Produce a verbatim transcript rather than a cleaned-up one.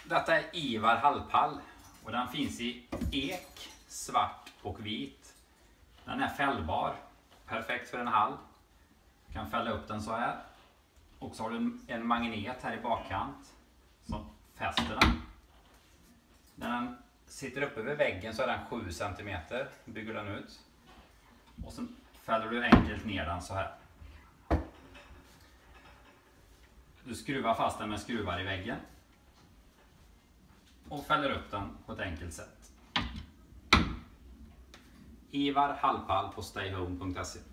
Detta är Ivar Hallpall och den finns i ek, svart och vit. Den är fällbar, perfekt för en hall. Du kan fälla upp den så här. Och så har du en magnet här i bakkant som fäster den. När den sitter uppe vid väggen så är den sju centimeter, bygger den ut. Och så fäller du enkelt ner den så här. Du skruvar fast den med skruvar i väggen. Och fäller upp den på ett enkelt sätt. Ivar Hallpall på stay home punkt se